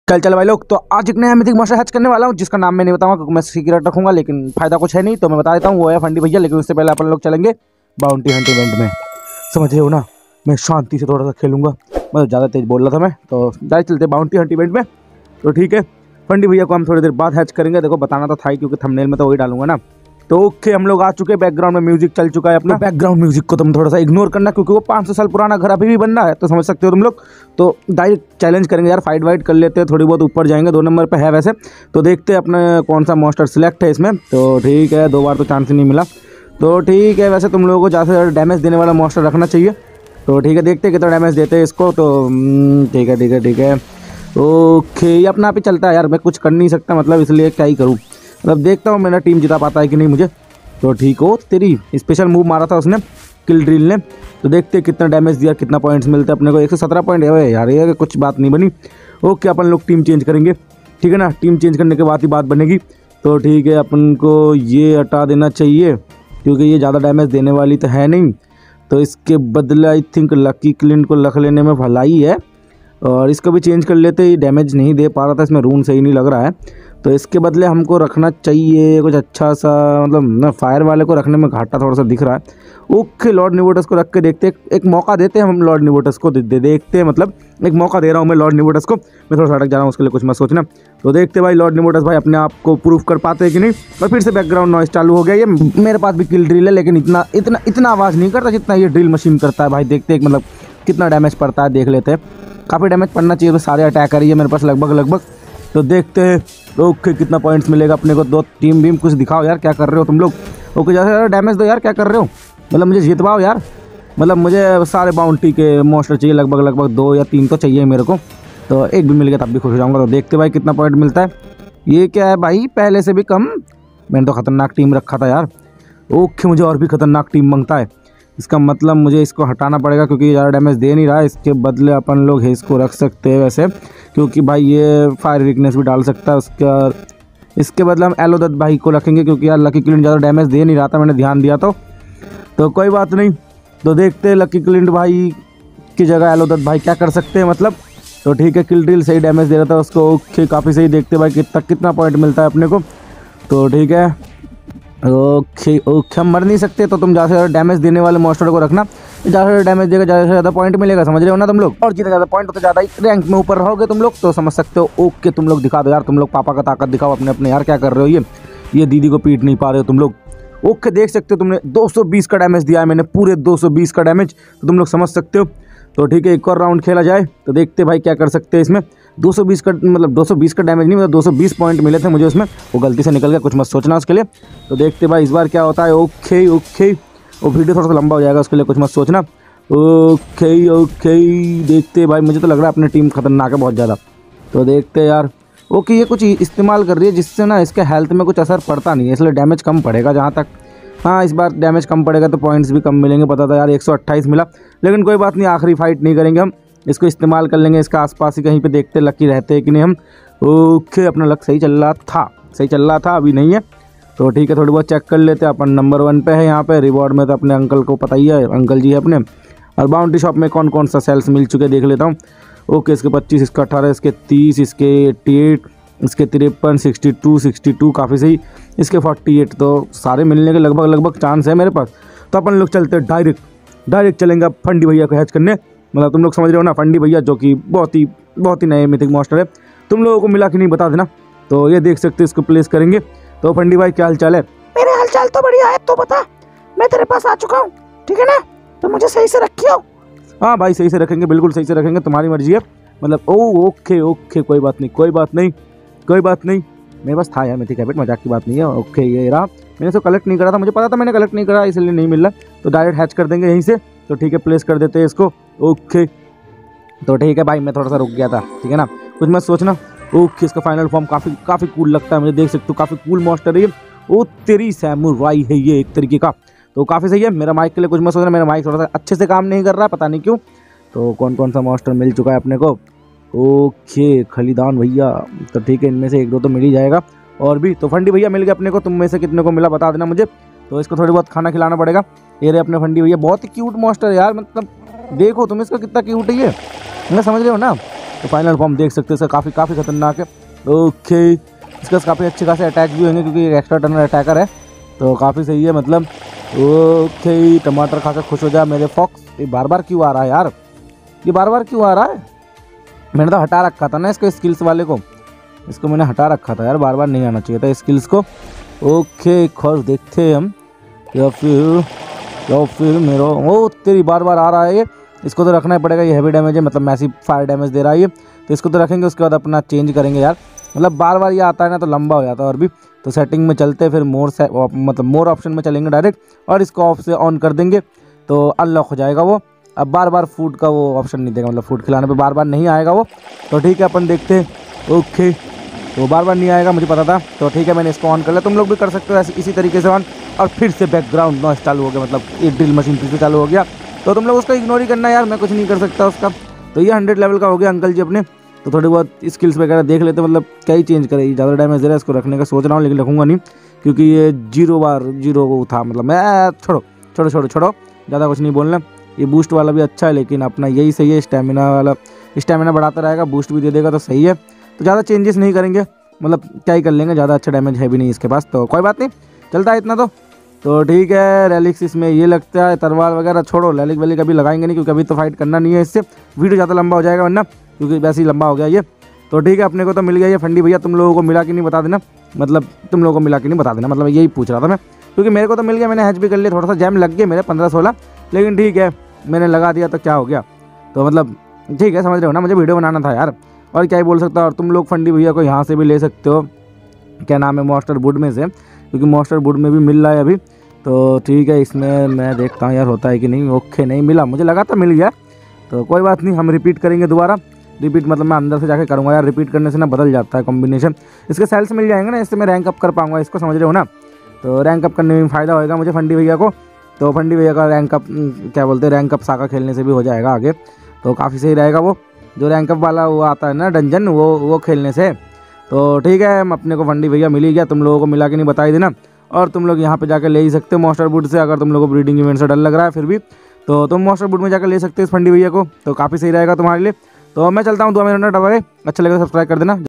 चल भाई लोग, तो आज एक नया मिथिक मॉन्स्टर हैच करने वाला हूँ जिसका नाम मैं नहीं बताऊंगा क्योंकि मैं सीक्रेट रखूंगा, लेकिन फायदा कुछ है नहीं तो मैं बता देता हूँ। वो है फंडी भैया। लेकिन उससे पहले अपन लोग चलेंगे बाउंटी हंट इवेंट में, समझ रहे हो ना। मैं शांति से थोड़ा सा खेलूंगा, मतलब ज़्यादा तेज बोल रहा था मैं, तो डायरेक्ट चलते बाउंटी हंट इवेंट में। तो ठीक है, फंडी भैया को हम थोड़ी देर बाद हैच करेंगे। देखो बताना तो था ही क्योंकि थंबनेल में तो वही डालूंगा ना। तो ओके, हम लोग आ चुके हैं। बैकग्राउंड में म्यूजिक चल चुका है अपना। बैकग्राउंड म्यूजिक को तुम थोड़ा सा इग्नोर करना क्योंकि वो 500 साल पुराना घर अभी भी बन रहा है, तो समझ सकते हो तुम लोग। तो डायरेक्ट चैलेंज करेंगे यार, फाइट वाइट कर लेते हैं, थोड़ी बहुत ऊपर जाएंगे। 2 नंबर पे है वैसे, तो देखते हैं अपने कौन सा मॉन्स्टर सिलेक्ट है इसमें। तो ठीक है, 2 बार तो चांस ही नहीं मिला, तो ठीक है। वैसे तुम लोगों को ज़्यादा से ज़्यादा डैमेज देने वाला मॉन्स्टर रखना चाहिए। तो ठीक है, देखते हैं कितना डैमेज देते हैं इसको। तो ठीक है ठीक है ठीक है, ओके। ये अपना आप ही चलता है यार, मैं कुछ कर नहीं सकता, मतलब इसलिए क्या ही करूँ। मतलब देखता हूँ मेरा टीम जिता पाता है कि नहीं मुझे। तो ठीक हो, तेरी स्पेशल मूव मारा था उसने, किल ड्रिल ने। तो देखते हैं कितना डैमेज दिया, कितना पॉइंट्स मिलते हैं अपने को। 117 पॉइंट है यार, ये कुछ बात नहीं बनी। ओके, अपन लोग टीम चेंज करेंगे, ठीक है ना। टीम चेंज करने के बाद ही बात बनेगी। तो ठीक है, अपन को ये हटा देना चाहिए क्योंकि ये ज़्यादा डैमेज देने वाली तो है नहीं। तो इसके बदले आई थिंक लकी क्लिंट को रख लेने में भलाई है, और इसको भी चेंज कर लेते। ही डैमेज नहीं दे पा रहा था, इसमें रून सही नहीं लग रहा है। तो इसके बदले हमको रखना चाहिए कुछ अच्छा सा, मतलब ना फायर वाले को रखने में घाटा थोड़ा सा दिख रहा है। ओके, लॉर्ड निवोटस को रख के देखते, एक मौका देते हैं हम लॉर्ड निवोटस को। देखते हैं, मतलब एक मौका दे रहा हूँ मैं लॉर्ड निवोटस को। मैं थोड़ा सा अटक जा रहा हूँ, उसके लिए कुछ मत सोचना। तो देखते भाई लॉर्ड निवोटस भाई अपने आप को प्रूव कर पाते हैं कि नहीं। और फिर से बैकग्राउंड नॉइस चालू हो गया। ये मेरे पास भी किल ड्रिल है, लेकिन इतना इतना इतना आवाज़ नहीं करता जितना ये ड्रिल मशीन करता है भाई। देखते हैं मतलब कितना डैमेज पड़ता है, देख लेते हैं। काफ़ी डैमेज पड़ना चाहिए, तो सारे अटैक करिए मेरे पास लगभग। तो देखते हैं ओके कितना पॉइंट्स मिलेगा अपने को। 2 टीम बीम कुछ दिखाओ यार, क्या कर रहे हो तुम लोग। ओके, ज़्यादा डैमेज दो यार, क्या कर रहे हो। मतलब मुझे जितवाओ यार, मतलब मुझे सारे बाउंटी के मॉन्स्टर चाहिए, लगभग 2 या 3 तो चाहिए मेरे को। तो एक भी मिल गया तब भी खुश हो जाऊँगा। तो देखते भाई कितना पॉइंट मिलता है। ये क्या है भाई, पहले से भी कम। मैंने तो खतरनाक टीम रखा था यार। ओके, मुझे और भी खतरनाक टीम मांगता है। इसका मतलब मुझे इसको हटाना पड़ेगा क्योंकि ज़्यादा डैमेज दे नहीं रहा है। इसके बदले अपन लोग इसको रख सकते हैं वैसे, क्योंकि भाई ये फायर वीकनेस भी डाल सकता है उसका। इसके बदले हम एलोदत्त भाई को रखेंगे क्योंकि यार लकी क्लिंट ज़्यादा डैमेज दे नहीं रहा था, मैंने ध्यान दिया तो कोई बात नहीं। तो देखते हैं लकी क्लिंट भाई की जगह एलोदत्त भाई क्या कर सकते हैं मतलब। तो ठीक है, किल ड्रिल सही डैमेज दे रहा था उसको। ओके, काफ़ी सही। देखते भाई कितना पॉइंट मिलता है अपने को। तो ठीक है, ओके हम मर नहीं सकते, तो तुम ज़्यादा से ज़्यादा डैमेज देने वाले मॉन्स्टर को रखना। ज़्यादा से ज़्यादा डैमेज देगा, ज़्यादा से ज़्यादा पॉइंट मिलेगा, समझ रहे हो ना तुम लोग। और जितना ज़्यादा पॉइंट होते ज़्यादा ही रैंक में ऊपर रहोगे तुम लोग, तो समझ सकते हो। ओके, तुम लोग दिखा दो यार, तुम लोग पापा का ताकत दिखाओ अपने यार। क्या कर रहे हो ये दीदी को पीट नहीं पा रहे हो तुम लोग। ओके, देख सकते हो तुमने 220 का डैमेज दिया है मैंने, पूरे 220 का डैमेज, तो तुम लोग समझ सकते हो। तो ठीक है, एक और राउंड खेला जाए। तो देखते भाई क्या कर सकते हैं इसमें। 220 का मतलब 220 का डैमेज नहीं, मतलब 220 पॉइंट मिले थे मुझे उसमें, वो गलती से निकल गया, कुछ मत सोचना उसके लिए। तो देखते भाई इस बार क्या होता है। ओके, वो वीडियो थोड़ा सा लंबा हो जाएगा, उसके लिए कुछ मत सोचना। ओके, देखते भाई, मुझे तो लग रहा है अपनी टीम खतरनाक है बहुत ज़्यादा। तो देखते यार। ओके, ये कुछ इस्तेमाल कर रही है जिससे ना इसके हेल्थ में कुछ असर पड़ता नहीं है, इसलिए डैमेज कम पड़ेगा जहाँ तक। हाँ, इस बार डैमेज कम पड़ेगा तो पॉइंट्स भी कम मिलेंगे। पता था यार 128 मिला, लेकिन कोई बात नहीं, आखिरी फाइट नहीं करेंगे हम, इसको इस्तेमाल कर लेंगे इसके आसपास ही कहीं पे। देखते लकी रहते हैं कि नहीं हम। ओके, अपना लक सही चल रहा था, अभी नहीं है। तो ठीक है, थोड़ी बहुत चेक कर लेते हैं। अपन नंबर 1 पे है यहाँ पे। रिवॉर्ड में तो अपने अंकल को पता ही है, अंकल जी है अपने। और बाउंटी शॉप में कौन कौन सा सेल्स मिल चुके देख लेता हूँ। ओके, इसके 25, इसका 18, इसके 30, इसके 88, इसके 53, 62, काफ़ी सही। इसके 48, तो सारे मिलने के लगभग चांस है मेरे पास। तो अपन लोग चलते डायरेक्ट चलेंगे फंडी भैया को हैच करने। मतलब तुम लोग समझ रहे हो ना, फंडी भैया जो कि बहुत ही नए मिथिक मॉन्स्टर है। तुम लोगों को मिला कि नहीं बता देना। तो ये देख सकते हो, इसको प्लेस करेंगे। तो फंडी भाई क्या हाल चाल है। मेरे हाल चाल तो बढ़िया है, तो बता। मैं तेरे पास आ चुका हूँ, ठीक है ना। तो मुझे सही से रखियो। हाँ भाई, सही से रखेंगे, बिल्कुल सही से रखेंगे, तुम्हारी मर्जी है। मतलब ओके, कोई बात नहीं। मेरे पास था यार मिथिक हैबिट, मजाक की बात नहीं है। ओके, ये रहा। मैंने इसको कलेक्ट नहीं करा था, मुझे पता था मैंने कलेक्ट नहीं करा, इसलिए नहीं मिल रहा। तो डायरेक्ट हैच कर देंगे यहीं से। तो ठीक है, प्लेस कर देते हैं इसको। ओके, तो ठीक है भाई, मैं थोड़ा सा रुक गया था, ठीक है ना, कुछ मत सोचना। ओके, इसका फाइनल फॉर्म काफ़ी कूल लगता है मुझे, देख सकते हो, काफ़ी कूल मॉन्स्टर है ये। ओ तेरी सैमुराई है ये एक तरीके का, तो काफ़ी सही है। मेरा माइक के लिए कुछ मत सोचना, मेरा माइक थोड़ा सा अच्छे से काम नहीं कर रहा, पता नहीं क्यों। तो कौन सा मॉन्स्टर मिल चुका है अपने को। ओके, खलीदान भैया, तो ठीक है, इनमें से 1-2 तो मिल ही जाएगा। और भी तो फंडी भैया मिल गया अपने को। तुम में से कितने को मिला बता देना मुझे। तो इसको थोड़ी बहुत खाना खिलाना पड़ेगा। ये रहे अपने फंडी भैया, बहुत ही क्यूट मॉन्स्टर है यार। मतलब देखो तुम इसका कितना क्यूट है ये, मैं समझ रहे हो ना। तो फाइनल फॉर्म देख सकते हो सर, काफ़ी खतरनाक है। ओके, इसका काफ़ी अच्छे खासे अटैक भी होंगे क्योंकि एक एक्स्ट्रा टर्नर अटैकर है, तो काफ़ी सही है मतलब। ओके, टमाटर खाकर खुश हो जा मेरे फॉक्स। ये बार बार क्यों आ रहा है यार, ये बार बार क्यों आ रहा है? मैंने तो हटा रखा था ना इसको, स्किल्स वाले को, इसको मैंने हटा रखा था यार, बार बार नहीं आना चाहिए था स्किल्स को। ओके, खौर देखते हैं हम, या फिर मेरा ओ तेरी बार बार आ रहा है ये, इसको तो रखना ही पड़ेगा। ये हैवी डैमेज है, मतलब मैसिव फायर डैमेज दे रहा है ये, तो इसको तो रखेंगे, उसके बाद अपना चेंज करेंगे यार। मतलब बार बार ये आता है ना तो लंबा हो जाता है और भी। तो सेटिंग में चलते फिर मोर ऑप्शन में चलेंगे डायरेक्ट, और इसको ऑफ से ऑन कर देंगे तो अनलॉक हो जाएगा वो। अब बार बार फूड का वो ऑप्शन नहीं देगा, मतलब फूड खिलाने पे बार बार नहीं आएगा वो। तो ठीक है, अपन देखते हैं। ओके, तो बार बार नहीं आएगा, मुझे पता था, तो ठीक है मैंने इसको ऑन कर लिया। तुम लोग भी कर सकते हो ऐसे इसी तरीके से ऑन। और फिर से बैकग्राउंड नॉइस चालू हो गया, मतलब एक ड्रिल मशीन फिर से चालू हो गया, तो तुम लोग उसका इग्नोर ही करना यार, मैं कुछ नहीं कर सकता उसका। तो ये 100 लेवल का हो गया अंकल जी अपने। तो थोड़ी बहुत स्किल्स वगैरह देख लेते, मतलब क्या ही चेंज करेगी, ज़्यादा डैमेज दे रहा है, इसको रखने का सोच रहा हूँ, लेकिन रखूँगा नहीं क्योंकि ये 0 था, मतलब मैं छोड़ो ज़्यादा कुछ नहीं बोलना। ये बूस्ट वाला भी अच्छा है, लेकिन अपना यही सही है, स्टेमिना वाला, स्टेमिना बढ़ाता रहेगा, बूस्ट भी दे देगा, तो सही है। तो ज़्यादा चेंजेस नहीं करेंगे, मतलब क्या ही कर लेंगे, ज़्यादा अच्छा डैमेज है भी नहीं इसके पास, तो कोई बात नहीं, चलता है इतना तो ठीक है। रेलिक्स इसमें ये लगता है, तलवार वगैरह छोड़ो, रेलिक वेलिक अभी लगाएंगे नहीं क्योंकि अभी तो फाइट करना नहीं है इससे, वीडियो ज़्यादा लंबा हो जाएगा वरना, क्योंकि वैसे ही लंबा हो गया ये। तो ठीक है, अपने को तो मिल गया ये फंडी भैया, तुम लोगों को मिला कि नहीं बता देना, मतलब तुम लोगों को मिला कि नहीं बता देना, मतलब यही पूछ रहा था मैं, क्योंकि मेरे को तो मिल गया, मैंने हैच भी कर लिया, थोड़ा सा जैम लग गया मेरे 15-16, लेकिन ठीक है मैंने लगा दिया तो क्या हो गया। तो मतलब ठीक है, समझ रहे हो ना, मुझे वीडियो बनाना था यार, और क्या ही बोल सकता। और तुम लोग फंडी भैया को यहाँ से भी ले सकते हो, क्या नाम है, मॉन्स्टर वुड में से, क्योंकि मॉन्स्टर वुड में भी मिल रहा है अभी। तो ठीक है, इसमें मैं देखता हूँ यार होता है कि नहीं। ओके, नहीं मिला, मुझे लगा था मिल गया, तो कोई बात नहीं, हम रिपीट करेंगे दोबारा। रिपीट मतलब मैं अंदर से जाके करूँगा यार, रिपीट करने से ना बदल जाता है कॉम्बिनेशन। इसके सेल्स मिल जाएंगे ना, इससे मैं रैंक अप कर पाऊँगा इसको, समझ रहे हो ना। तो रैंक अप करने में फ़ायदा होएगा मुझे फंडी भैया को। तो फंडी भैया का रैंक अप क्या बोलते हैं, रैंक अप साका खेलने से भी हो जाएगा आगे, तो काफ़ी सही रहेगा वो, जो रैंक अप वाला वो आता है ना डंजन, वो खेलने से। तो ठीक है, अपने को फंडी भैया मिल ही गया, तुम लोगों को मिला के नहीं बताई देना। और तुम लोग यहाँ पे जाकर ले ही सकते हो मॉन्स्टर वुड से, अगर तुम लोगों को ब्रीडिंग इवेंट से डर लग रहा है फिर भी, तो तुम मॉन्स्टर वुड में जाकर ले सकते हो इस फंडी भैया को, तो काफ़ी सही रहेगा तुम्हारे लिए। तो मैं चलता हूँ, 2 मिनट, अच्छा लगे तो सब्सक्राइब कर देना।